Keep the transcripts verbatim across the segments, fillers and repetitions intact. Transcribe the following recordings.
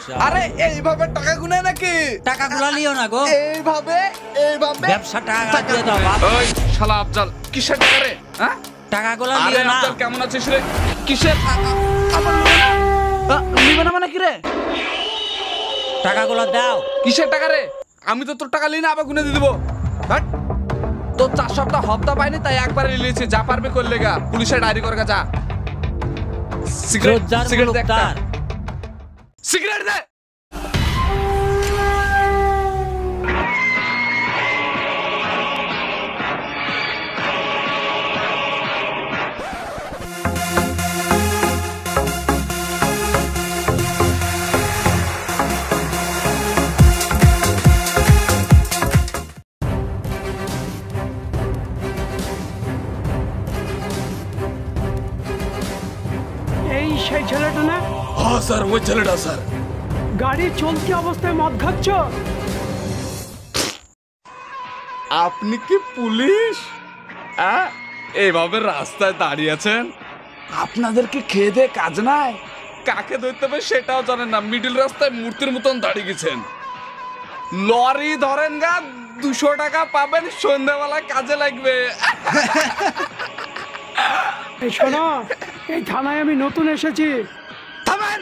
আরে এইভাবে টাকা গুনে নাকি? টাকা গুলা লিও না গো, এইভাবে এইভাবে ব্যবসা টাকা দিয়ে দাও। ওই শালা আফজাল, কিসের টাকা রে? হ্যাঁ, টাকা গুলা লিও আরে না। আফজাল কেমন আছিস রে? কিসের আমার নিবে না মানে কি রে? টাকা গুলা দাও। কিসের টাকা রে? আমি তো তোর টাকা লি না, আবার গুনে দিয়ে দেবো। তোর চার সপ্তাহ হপ্তা পাইনি, তাই একবারে লিয়েছি। যা পারবে করলে গা, পুলিশের ডায়েরি করে যা। সিগারেট সিগারেট দে, একটা সিগারেট দে। সেই ছেলেটা না? হ্যাঁ স্যার, ওই ছেলেটা স্যার। গাড়ি চলতি অবস্থায় মদ খাচ্ছ? আপনি কি পুলিশ? হ্যাঁ, এইভাবে রাস্তায় দাঁড়িয়ে আছেন? আপনাদের কি খেয়ে দিয়ে কাজ নাই? কাকে ধরতে হবে সেটাও জানেন না, মিডিল রাস্তায় মূর্তির মতন দাঁড়িয়ে গেছেন। লরি ধরেন গা, দুশো টাকা পাবেন, সন্ধ্যাবেলায় কাজে লাগবে। এই শোনো, এই থানায় আমি নতুন এসেছি। থামেন!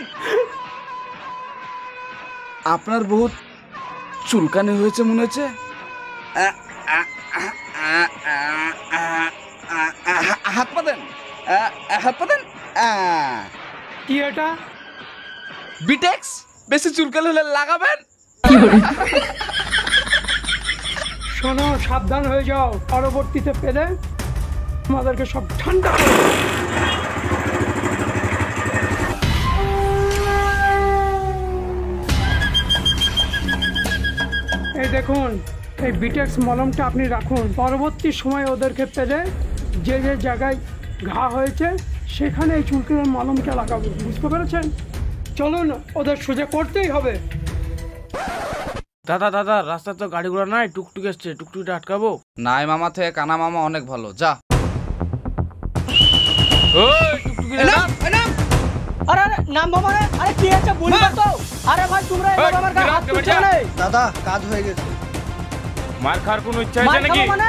আপনার বহুত চুলকানি হয়েছে মনে হচ্ছে। হাত পা দেন, হাত পা দেন। কি এটা? বিটেক্স, বেশি চুলকানি হলে লাগাবেন। শোনো, সাবধান হয়ে যাও, পরবর্তীতে পেলে আমাদেরকে সব ঠান্ডা করে। এই দেখুন, এই বিটেক্স মলমটা আপনি রাখুন। পরবর্তী সময় ওদেরকে পেলে যে যে জায়গায় ঘা হয়েছে সেখানে এই চুলকির মলমটা লাগাবো, বুঝতে পেরেছেন? চলুন, ওদের সোজা করতেই হবে। দাদা দাদা, রাস্তায় তো গাড়িগুলো নাই, টুকটুক এসছে, টুকটুকটা আটকাবো? নাই মামা থেকে কানা মামা অনেক ভালো, যা। ওই টুকটুকি নাম নাম। আরে আরে নাম বাবা রে, আরে কি হচ্ছে বলবা তো? আরে ভাই তোমরা এভাবে আমার গায়ে হাত তুলছো না? দাদা, কাজ হয়ে গেছে। মার খাওয়ার কোনো ইচ্ছা আছে নাকি? মানে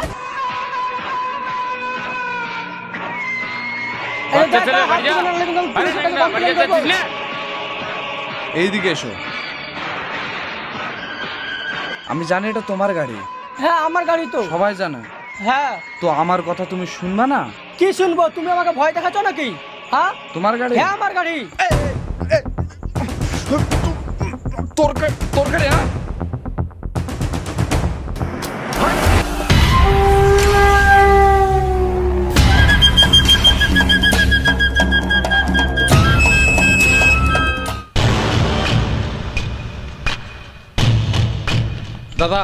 বাচ্চা ছেলে বাড়ি যা। আরে না, বাড়ি যাচ্ছিস না? এইদিকে এসো। আমি জানি এটা তোমার গাড়ি। হ্যাঁ আমার গাড়ি তো। সবাই জানে। হ্যাঁ তো আমার কথা তুমি শুনবা না? কি শুনবো? তুমি আমাকে ভয় দেখাচ্ছ নাকি? হ্যাঁ তোমার গাড়ি? হ্যাঁ আমার গাড়ি। তোর তোর গাড়ি? হ্যাঁ, দাদা।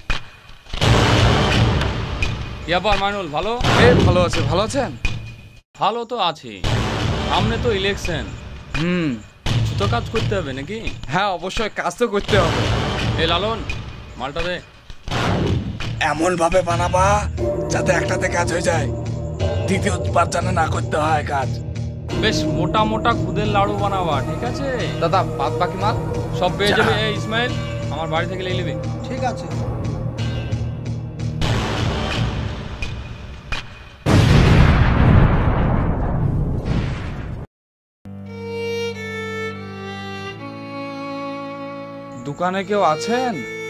ইয়াবার মাইনুল, ভালো? এই ভালো আছে, ভালো আছেন? ভালো তো আছি, সামনে তো ইলেকশন। হুম, তো কাজ করতে হবে নাকি? হ্যাঁ অবশ্যই, কাজ তো করতে হবে। এই লালন, মালটা দে। এমন ভাবে বানাবা যাতে একটাতে কাজ হয়ে যায়, দ্বিতীয়বার যেন না করতে হয় কাজ। বেশ মোটা মোটা খুদের লাড়ু বানাবা, ঠিক আছে দাদা? বাদ বাকি মাল সব পেয়ে যাবে। এই ইসমাইল, আমার বাড়ি থেকে নিয়ে নেবে। ঠিক আছে। দোকানে কেউ আছেন?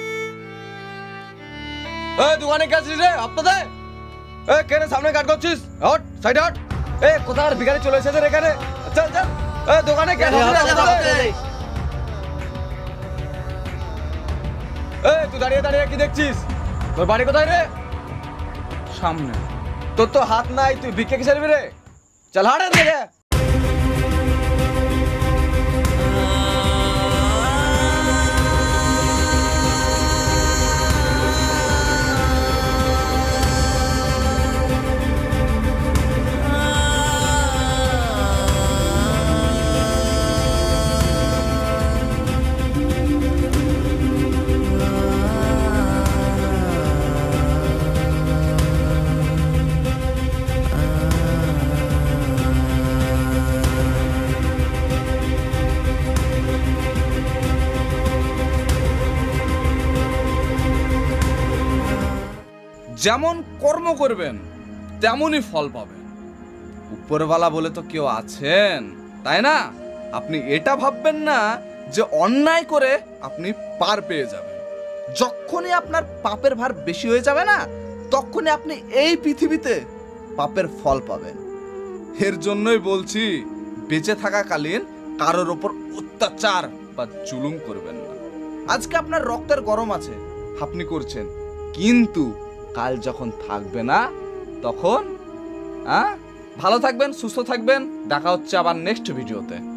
এই দোকানে কে আছিস রে? আপনাদের এই কেনে সামনে কাট করছিস? হট, সাইড হট। এই কোথার ভিখারি চলে এসেছে রে এখানে? চল চল। এই দোকানে কে আছিস রে আপনাদের? এই তুই দাঁড়িয়ে দাঁড়িয়ে কি দেখছিস? তোর বাড়ি কোথায় রে? সামনে। তোর তো হাত নাই, তুই ভিক্ষে কি চাইবি রে? চল হাট এখান থেকে। যেমন কর্ম করবেন তেমনই ফল পাবেন। উপরওয়ালা বলে তো কেউ আছেন, তাই না? আপনি এটা ভাববেন না যে অন্যায় করে আপনি পার পেয়ে যাবেন। যখনই আপনার পাপের ভার বেশি হয়ে যাবে না, তখনই আপনি এই পৃথিবীতে পাপের ফল পাবেন। এর জন্যই বলছি, বেঁচে থাকাকালীন কারোর ওপর অত্যাচার বা জুলুম করবেন না। আজকে আপনার রক্তের গরম আছে, আপনি করছেন, কিন্তু কাল যখন থাকবে না তখন হ্যাঁ ভালো থাকবেন, সুস্থ থাকবেন। দেখা হচ্ছে আবার নেক্সট ভিডিওতে।